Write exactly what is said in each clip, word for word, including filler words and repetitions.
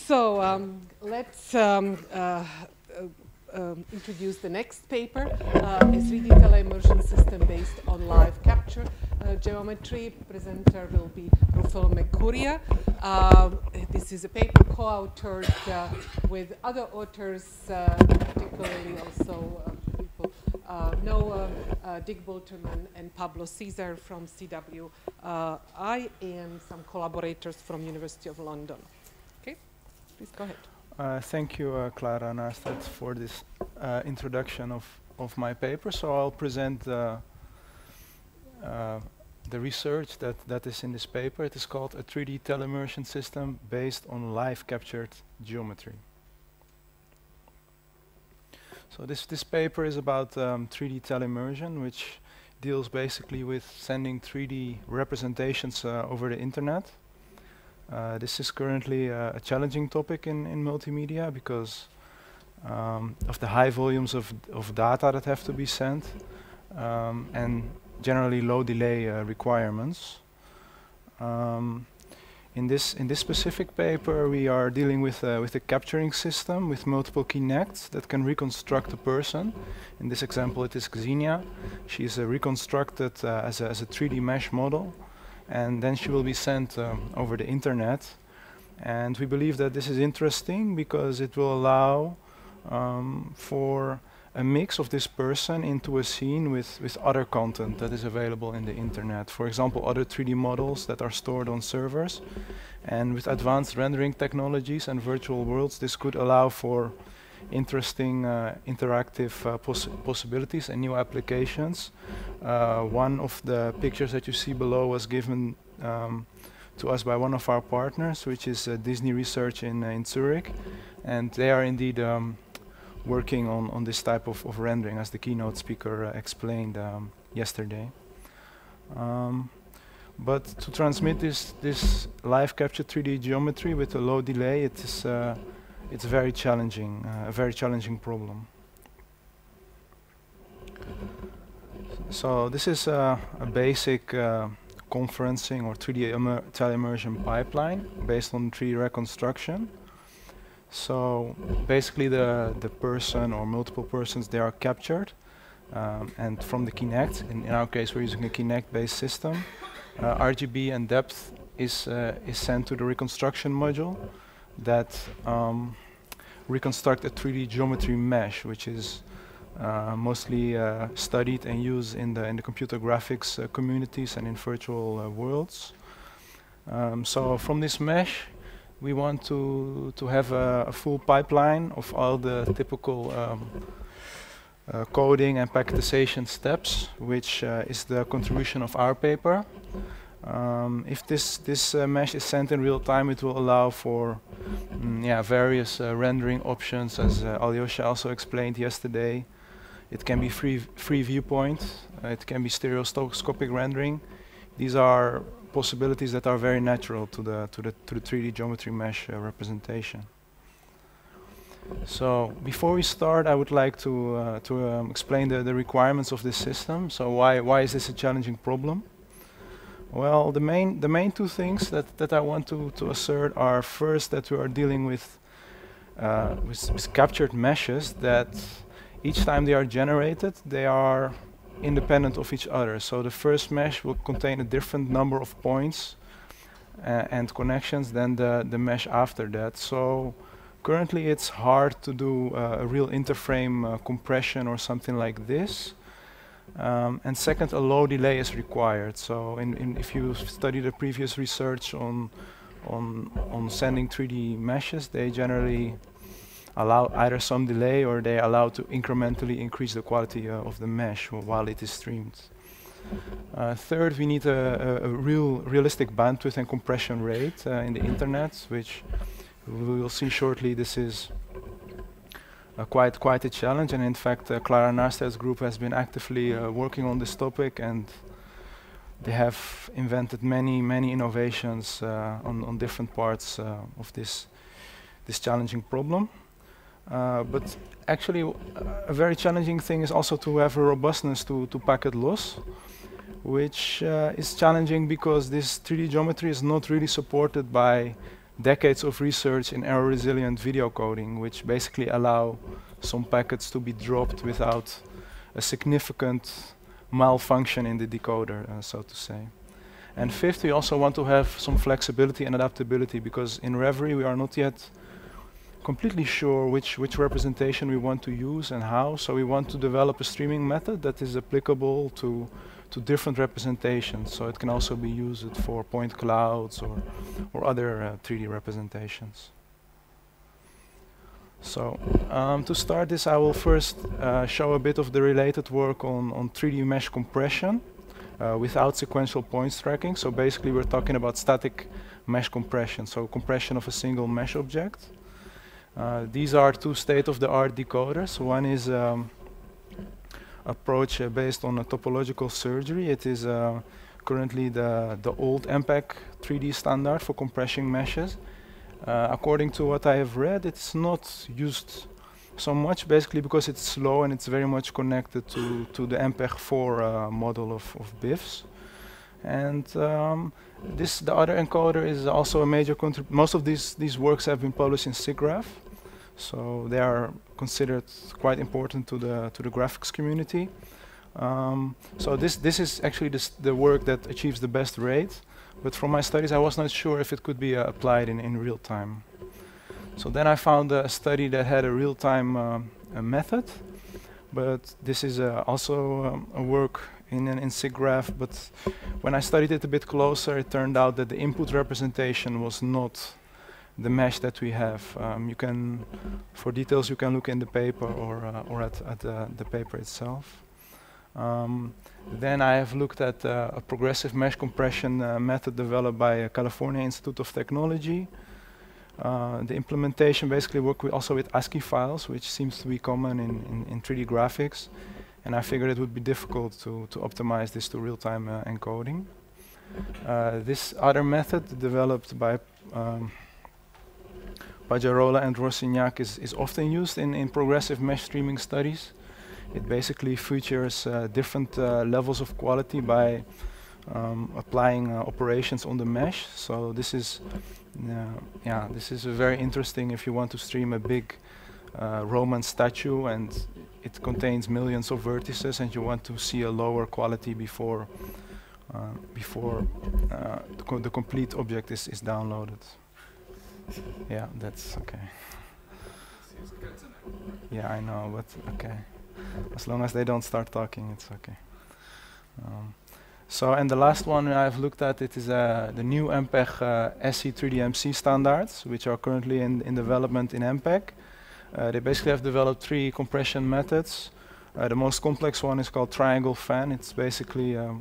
So um, let's um, uh, uh, um, introduce the next paper, uh, a three D teleimmersion system based on live capture uh, geometry. Presenter will be Rufel Mekuria. Uh, this is a paper co-authored uh, with other authors, uh, particularly also uh, people uh, Noah, uh, Dick Bolterman, and Pablo Cesar from C W I, and some collaborators from University of London. Okay, please go ahead. Uh, thank you, uh, Clara Naarstedt, for this uh, introduction of, of my paper. So I'll present uh, uh, the research that, that is in this paper. It is called a three D teleimmersion system based on live captured geometry. So this, this paper is about um, three D teleimmersion, which deals basically with sending three D representations uh, over the internet. Uh, this is currently uh, a challenging topic in, in multimedia because um, of the high volumes of, of data that have to be sent um, and generally low delay uh, requirements. Um, in this in this specific paper, we are dealing with uh, with a capturing system with multiple Kinects that can reconstruct a person. In this example, it is Xenia. She is uh, reconstructed uh, as a as a three D mesh model, and then she will be sent um, over the internet. And we believe that this is interesting because it will allow um, for a mix of this person into a scene with, with other content that is available in the internet. For example, other three D models that are stored on servers. And with advanced rendering technologies and virtual worlds, this could allow for interesting uh, interactive uh, poss possibilities and new applications. Uh, one of the pictures that you see below was given um, to us by one of our partners, which is uh, Disney Research in, uh, in Zurich, and they are indeed um, working on, on this type of, of rendering, as the keynote speaker uh, explained um, yesterday. Um, but to transmit this, this live capture three D geometry with a low delay, it is uh, it's very challenging, uh, a very challenging problem. So this is uh, a basic uh, conferencing or three D teleimmersion pipeline based on three D reconstruction. So basically the, the person or multiple persons, they are captured um, and from the Kinect, in, in our case we're using a Kinect-based system, uh, R G B and depth is, uh, is sent to the reconstruction module that um, reconstruct a three D geometry mesh, which is uh, mostly uh, studied and used in the in the computer graphics uh, communities and in virtual uh, worlds. Um, so from this mesh, we want to to have a, a full pipeline of all the typical um, uh, coding and packetization steps, which uh, is the contribution of our paper. Um, if this this uh, mesh is sent in real time, it will allow for mm, yeah various uh, rendering options, as uh, Alyosha also explained yesterday. It can be free free viewpoint. Uh, it can be stereoscopic rendering. These are possibilities that are very natural to the to the to the three D geometry mesh uh, representation. So before we start, I would like to uh, to um, explain the the requirements of this system. So why why is this a challenging problem? Well, the main the main two things that that I want to to assert are, first, that we are dealing with uh, with, with captured meshes that each time they are generated, they are independent of each other. So the first mesh will contain a different number of points uh, and connections than the the mesh after that. So currently, it's hard to do uh, a real interframe uh, compression or something like this. Um, and second, a low delay is required. So in, in if you study the previous research on, on, on sending three D meshes, they generally allow either some delay or they allow to incrementally increase the quality uh, of the mesh while it is streamed. Uh, third, we need a, a, a real realistic bandwidth and compression rate uh, in the internet, which we will see shortly. This is Uh, quite quite a challenge, and in fact uh, Clara Naarstedt's group has been actively uh, working on this topic, and they have invented many many innovations uh, on, on different parts uh, of this this challenging problem. Uh, but actually uh, a very challenging thing is also to have a robustness to, to packet loss, which uh, is challenging because this three D geometry is not really supported by decades of research in error-resilient video coding, which basically allow some packets to be dropped without a significant malfunction in the decoder, uh, so to say. And fifth, we also want to have some flexibility and adaptability, because in Reverie we are not yet completely sure which, which representation we want to use and how, so we want to develop a streaming method that is applicable to, to different representations, so it can also be used for point clouds or, or other uh, three D representations. So, um, to start this, I will first uh, show a bit of the related work on, on three D mesh compression uh, without sequential points tracking. So basically we're talking about static mesh compression, so compression of a single mesh object. Uh, these are two state-of-the-art decoders. One is um, approach uh, based on a topological surgery. It is uh, currently the, the old M P E G three D standard for compressing meshes. Uh, according to what I have read, it's not used so much, basically because it's slow and it's very much connected to, to the M P E G four uh, model of, of B I Fs. And um, this, the other encoder is also a major contrib- most of these, these works have been published in SIGGRAPH, so they are considered quite important to the, to the graphics community. Um, so this, this is actually this, the work that achieves the best rate. But from my studies, I was not sure if it could be uh, applied in, in real time. So then I found a study that had a real-time uh, a method, but this is uh, also um, a work in, in, in SIGGRAPH. But when I studied it a bit closer, it turned out that the input representation was not the mesh that we have. Um, you can, for details, you can look in the paper or, uh, or at, at uh, the paper itself. Um, then I have looked at uh, a progressive mesh compression uh, method developed by uh, California Institute of Technology. Uh, the implementation basically worked with also with ASCII files, which seems to be common in, in, in three D graphics. And I figured it would be difficult to, to optimize this to real-time uh, encoding. Uh, this other method developed by um, Pajarola and Rosignac is, is often used in, in progressive mesh streaming studies. It basically features uh, different uh, levels of quality by um, applying uh, operations on the mesh. So this is, uh, yeah, this is uh, very interesting if you want to stream a big uh, Roman statue and it contains millions of vertices, and you want to see a lower quality before uh, before uh, the, co the complete object is is downloaded. Yeah, that's okay. Yeah, I know, but okay. As long as they don't start talking, it's okay. Um, so, and the last one I've looked at, it is uh, the new M P E G uh, S E three D M C standards, which are currently in, in development in M P E G. Uh, they basically have developed three compression methods. Uh, the most complex one is called Triangle Fan. It's basically, um,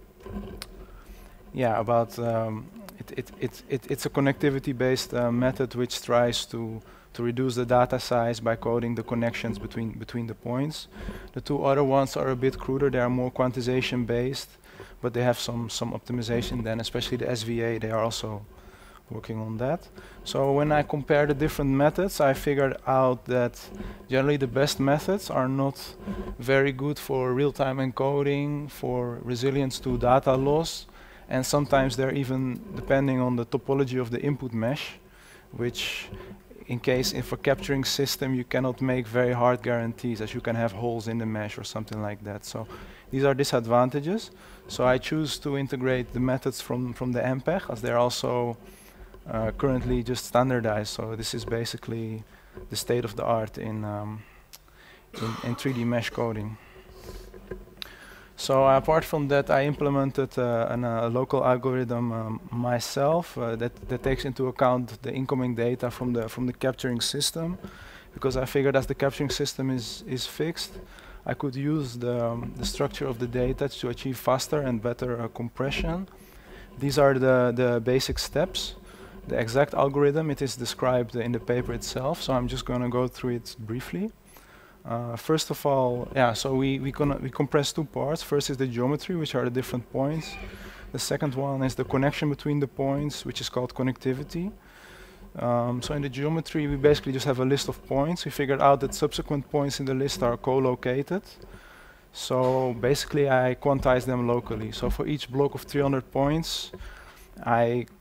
yeah, about um, it, it, it, it, it's a connectivity-based uh, method which tries to to reduce the data size by coding the connections between between the points. The two other ones are a bit cruder. They are more quantization based, but they have some some optimization. Then, especially the S V A, they are also working on that. So when I compare the different methods, I figured out that generally the best methods are not very good for real-time encoding, for resilience to data loss, and sometimes they're even depending on the topology of the input mesh, which in case if a capturing system you cannot make very hard guarantees, as you can have holes in the mesh or something like that. So these are disadvantages. So I choose to integrate the methods from, from the M P E G, as they're also uh, currently just standardized. So this is basically the state of the art in, um, in, in three D mesh coding. So uh, apart from that, I implemented uh, an, a local algorithm um, myself uh, that, that takes into account the incoming data from the from the capturing system, because I figured as the capturing system is is fixed, I could use the um, the structure of the data to achieve faster and better uh, compression. These are the the basic steps. The exact algorithm, it is described uh, in the paper itself. So I'm just going to go through it briefly. Uh, first of all, yeah, so we we, we compress two parts. First is the geometry, which are the different points. The second one is the connection between the points, which is called connectivity. Um, so in the geometry, we basically just have a list of points. We figured out that subsequent points in the list are co-located. So basically, I quantize them locally. So for each block of three hundred points, I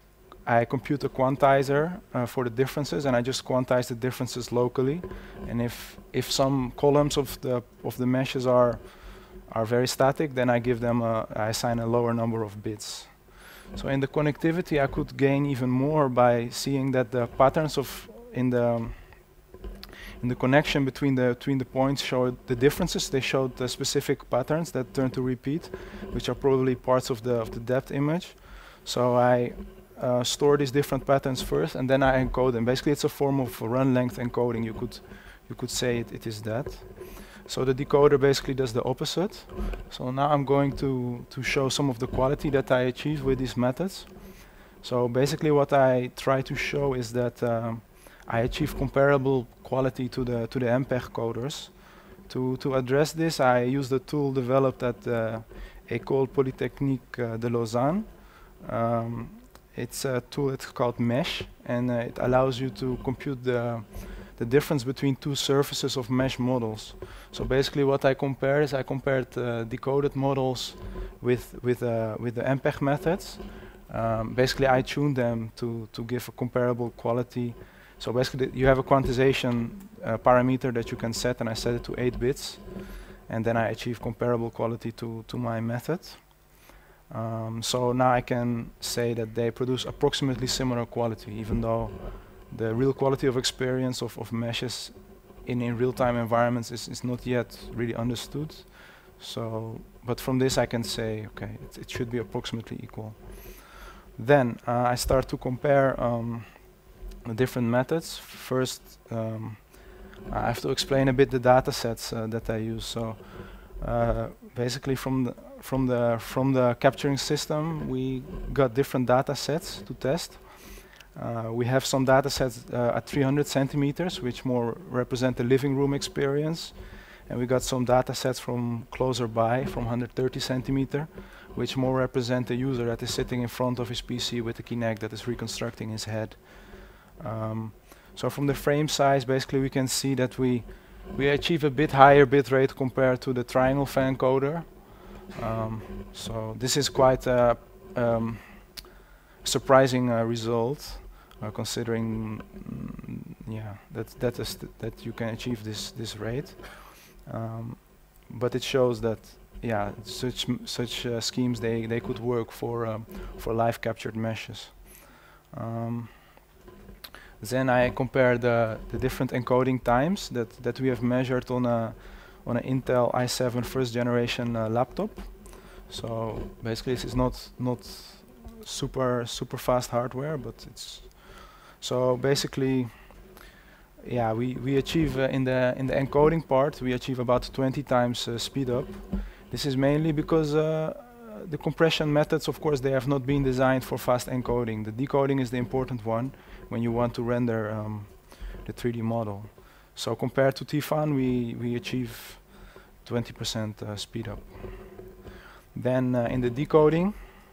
I compute a quantizer uh, for the differences, and I just quantize the differences locally. And if if some columns of the of the meshes are are very static, then I give them a, I assign a lower number of bits. So in the connectivity, I could gain even more by seeing that the patterns of in the in the connection between the between the points showed the differences. They showed the specific patterns that turn to repeat, which are probably parts of the of the depth image. So I uh, store these different patterns first, and then I encode them. Basically, it's a form of run length encoding. You could you could say it, it is that. So the decoder basically does the opposite. So now I'm going to to show some of the quality that I achieve with these methods. So basically, what I try to show is that um, I achieve comparable quality to the to the M P E G coders. To to address this, I use the tool developed at the École Polytechnique uh, de Lausanne. Um, it's a tool. It's called Mesh, and uh, it allows you to compute the the difference between two surfaces of mesh models. So basically, what I compare is I compared uh, decoded models with with uh, with the M P E G methods. Um, basically, I tuned them to to give a comparable quality. So basically, you have a quantization uh, parameter that you can set, and I set it to eight bits, and then I achieve comparable quality to to my method. Um, so now I can say that they produce approximately similar quality, even though the real quality of experience of, of meshes in, in real-time environments is, is not yet really understood. So, but from this I can say, okay, it, it should be approximately equal. Then uh, I start to compare um, the different methods. First, um, I have to explain a bit the data sets uh, that I use. So, uh, basically, from the from the from the capturing system, we got different data sets to test. Uh, we have some data sets uh, at three hundred centimeters, which more represent the living room experience, and we got some data sets from closer by, from one hundred thirty centimeter, which more represent the user that is sitting in front of his P C with the Kinect that is reconstructing his head. Um, so from the frame size, basically we can see that we we achieve a bit higher bit rate compared to the triangle fan encoder. Um, so this is quite a um, surprising uh, result, uh, considering mm, yeah that that is th that you can achieve this this rate. Um, but it shows that yeah such m such uh, schemes they they could work for um, for live captured meshes. Um, Then I compare the, the different encoding times that, that we have measured on a on an Intel i seven first generation uh, laptop. So basically this is not not super super fast hardware, but it's so basically yeah we we achieve uh, in the in the encoding part we achieve about twenty times uh, speed up. This is mainly because uh, the compression methods, of course, they have not been designed for fast encoding. The decoding is the important one when you want to render um, the three D model. So compared to T FAN, we, we achieve twenty percent uh, speed up. Then uh, in the decoding,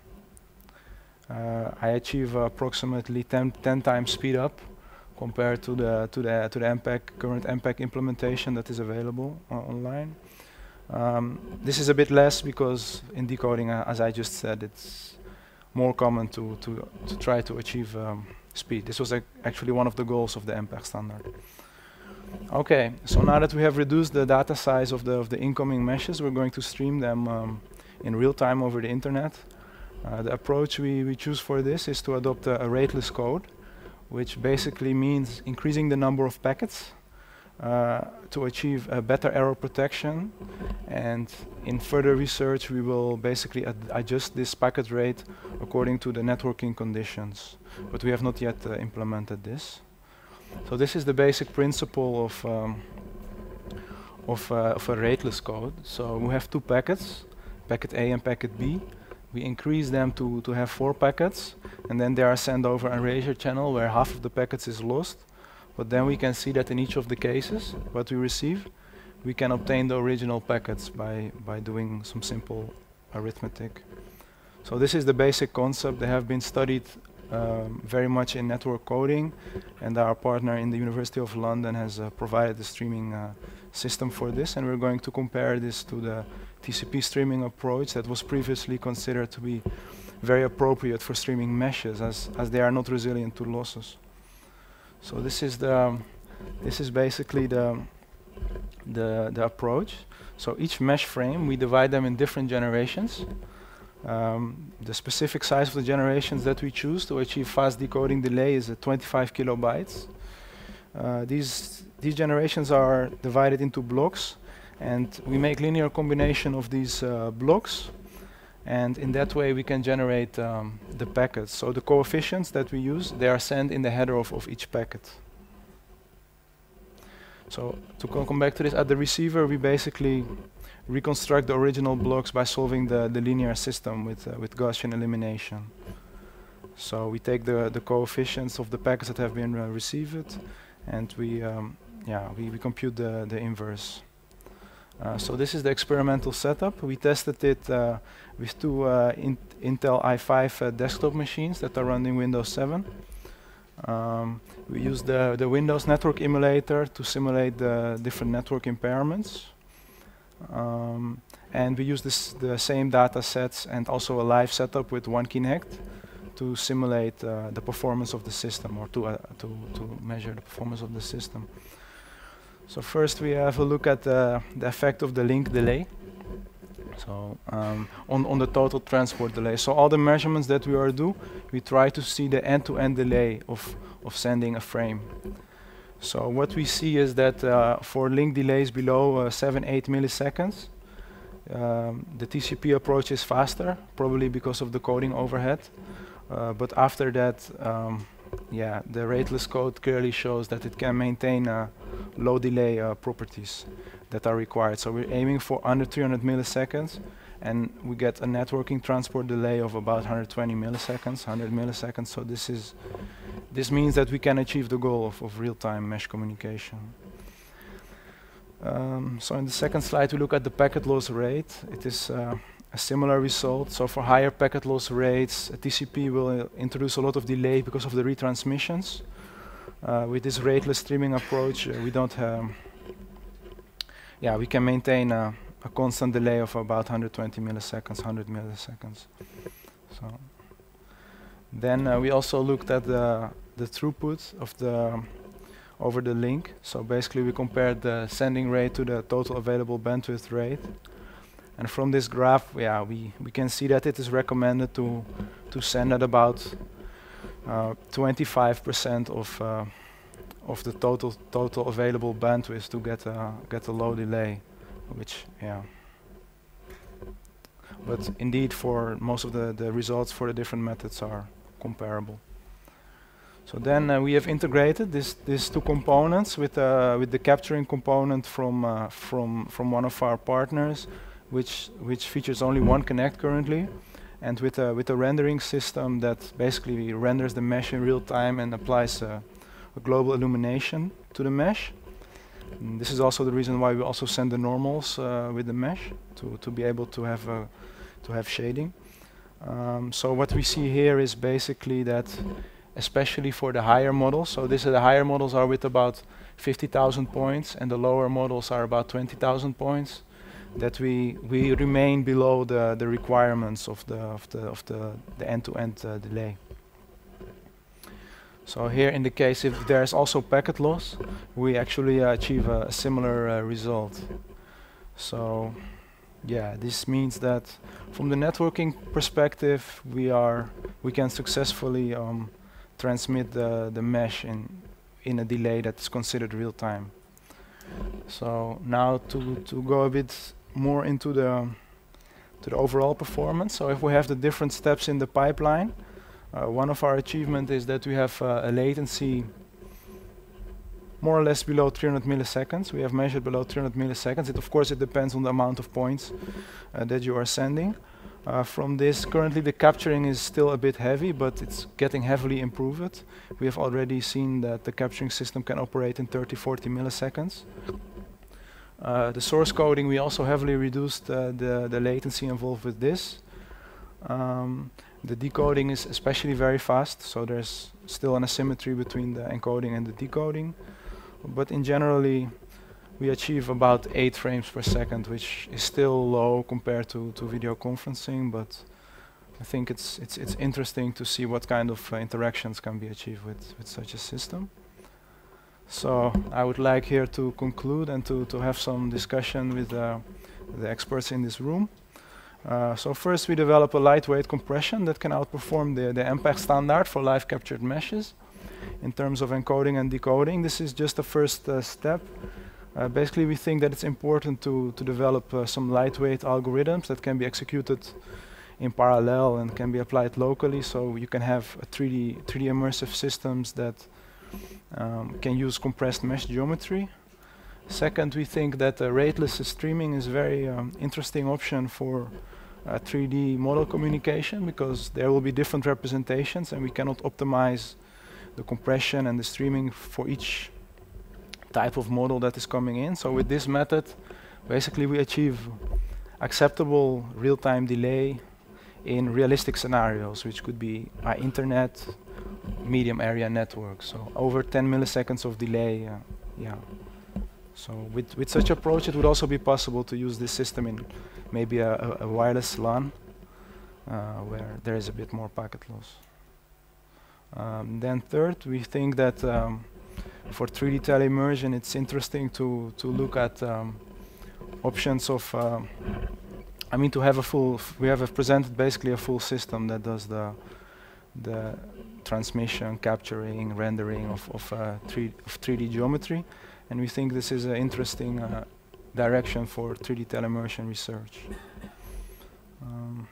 uh, I achieve uh, approximately ten, ten times speed up compared to the to the to the M P E G current M P E G implementation that is available uh, online. Um, this is a bit less because in decoding, uh, as I just said, it's more common to to to try to achieve um, speed. This was ac actually one of the goals of the M P E G standard. Okay, so now that we have reduced the data size of the of the incoming meshes, we're going to stream them um, in real time over the internet. Uh, the approach we, we choose for this is to adopt a, a rateless code, which basically means increasing the number of packets uh, to achieve a better error protection. And in further research, we will basically ad adjust this packet rate according to the networking conditions. But we have not yet uh, implemented this. So this is the basic principle of um, of, uh, of a rateless code. So we have two packets, packet A and packet B. We increase them to to have four packets, and then they are sent over an erasure channel where half of the packets is lost. But then we can see that in each of the cases what we receive, we can obtain the original packets by by doing some simple arithmetic. So this is the basic concept. They have been studied Um, very much in network coding, and our partner in the University of London has uh, provided the streaming uh, system for this, and we're going to compare this to the T C P streaming approach that was previously considered to be very appropriate for streaming meshes, as as they are not resilient to losses. So this is the um, this is basically the the the approach. So each mesh frame, we divide them in different generations. Um, the specific size of the generations that we choose to achieve fast decoding delay is uh, twenty-five kilobytes. Uh, these these generations are divided into blocks, and we make linear combination of these uh, blocks, and in that way we can generate um, the packets. So the coefficients that we use, they are sent in the header of, of each packet. So to co come back to this, at the receiver we basically reconstruct the original blocks by solving the, the linear system with, uh, with Gaussian elimination. So we take the, the coefficients of the packets that have been uh, received, and we, um, yeah, we, we compute the, the inverse. Uh, so this is the experimental setup. We tested it uh, with two uh, in Intel i five uh, desktop machines that are running Windows seven. Um, we use the, the Windows network emulator to simulate the different network impairments. Um, and we use this, the same data sets and also a live setup with OneKinect to simulate uh, the performance of the system, or to, uh, to, to measure the performance of the system. So first we have a look at uh, the effect of the link delay. So um, on, on the total transport delay. So all the measurements that we are do, we try to see the end-to-end delay of, of sending a frame. So what we see is that uh, for link delays below uh, seven, eight milliseconds, um, the T C P approach is faster, probably because of the coding overhead. Uh, but after that, um, yeah, the rateless code clearly shows that it can maintain uh, low delay uh, properties that are required. So we're aiming for under three hundred milliseconds, and we get a networking transport delay of about one hundred twenty milliseconds, one hundred milliseconds. So this is this means that we can achieve the goal of, of real-time mesh communication. Um, so in the second slide, we look at the packet loss rate. It is uh, a similar result. So for higher packet loss rates, a T C P will uh, introduce a lot of delay because of the retransmissions. Uh, with this rateless streaming approach, uh, we don't have. Yeah, we can maintain a, a constant delay of about one hundred twenty milliseconds, one hundred milliseconds. So then uh, we also looked at the the throughput of the um, over the link. So basically, we compared the sending rate to the total available bandwidth rate. And from this graph, yeah, we we can see that it is recommended to to send at about twenty-five percent uh, of uh, of the total total available bandwidth to get a get a low delay, which yeah. But indeed, for most of the the results for the different methods are comparable. So then uh, we have integrated this these two components with uh, with the capturing component from uh, from from one of our partners, which which features only OneKinect currently, and with a with a rendering system that basically renders the mesh in real time and applies uh, a global illumination to the mesh. And this is also the reason why we also send the normals uh, with the mesh to to be able to have uh, to have shading. Um, so what we see here is basically that, especially for the higher models, so this is the higher models are with about fifty thousand points, and the lower models are about twenty thousand points, that we we remain below the the requirements of the of the of the the end-to-end uh, delay. So here in the case, if there's also packet loss, we actually uh, achieve a, a similar uh, result. So yeah, this means that from the networking perspective, we are we can successfully um, transmit the the mesh in in a delay that's considered real time. So now to to go a bit more into the to the overall performance. So if we have the different steps in the pipeline, uh, one of our achievements is that we have uh, a latency more or less below three hundred milliseconds. We have measured below three hundred milliseconds. It of course it depends on the amount of points uh, that you are sending. Uh, from this, currently the capturing is still a bit heavy, but it's getting heavily improved. We have already seen that the capturing system can operate in thirty, forty milliseconds. Uh, the source coding, we also heavily reduced uh, the, the latency involved with this. Um, the decoding is especially very fast, so there's still an asymmetry between the encoding and the decoding. But in generally, we achieve about eight frames per second, which is still low compared to, to video conferencing, but I think it's it's it's interesting to see what kind of uh, interactions can be achieved with with such a system. So I would like here to conclude and to to have some discussion with uh, the experts in this room. Uh, so first, we develop a lightweight compression that can outperform the the M P E G standard for live captured meshes in terms of encoding and decoding. This is just the first uh, step. Uh, basically, we think that it's important to to develop uh, some lightweight algorithms that can be executed in parallel and can be applied locally, so you can have a three D three D immersive systems that um, can use compressed mesh geometry. Second, we think that uh, rateless streaming is a very um, interesting option for uh, three D model communication, because there will be different representations and we cannot optimize the compression and the streaming for each type of model that is coming in. So with this method, basically we achieve acceptable real-time delay in realistic scenarios, which could be by internet, medium area network. So over ten milliseconds of delay, uh, yeah. So with, with such approach, it would also be possible to use this system in maybe a, a, a wireless LAN, uh, where there is a bit more packet loss. Um, then third, we think that um, for three D teleimmersion, it's interesting to, to look at um, options of um, I mean, to have a full, f we have a presented basically a full system that does the the transmission, capturing, rendering of of, uh, three of three D geometry, and we think this is an interesting uh, direction for three D teleimmersion research. Um,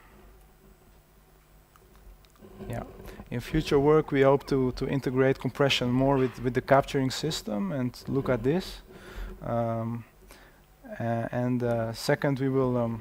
yeah, in future work, we hope to to integrate compression more with with the capturing system and look at this. Um, uh, and uh, second, we will. Um,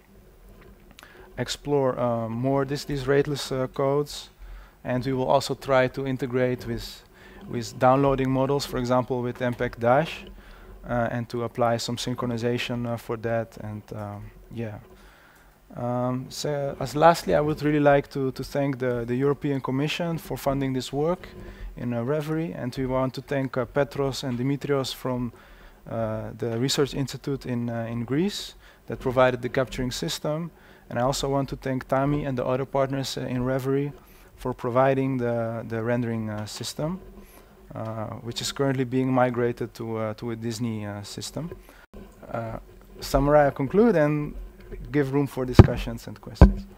explore uh, more this, these rateless uh, codes, and we will also try to integrate with with downloading models, for example with M P E G Dash, uh, and to apply some synchronization uh, for that. And um, yeah. Um, so as lastly, I would really like to to thank the the European Commission for funding this work in uh, Reverie, and we want to thank uh, Petros and Dimitrios from uh, the Research Institute in uh, in Greece that provided the capturing system. And I also want to thank Tami and the other partners uh, in Reverie for providing the, the rendering uh, system, uh, which is currently being migrated to, uh, to a Disney uh, system. Uh, summarize, conclude, and give room for discussions and questions.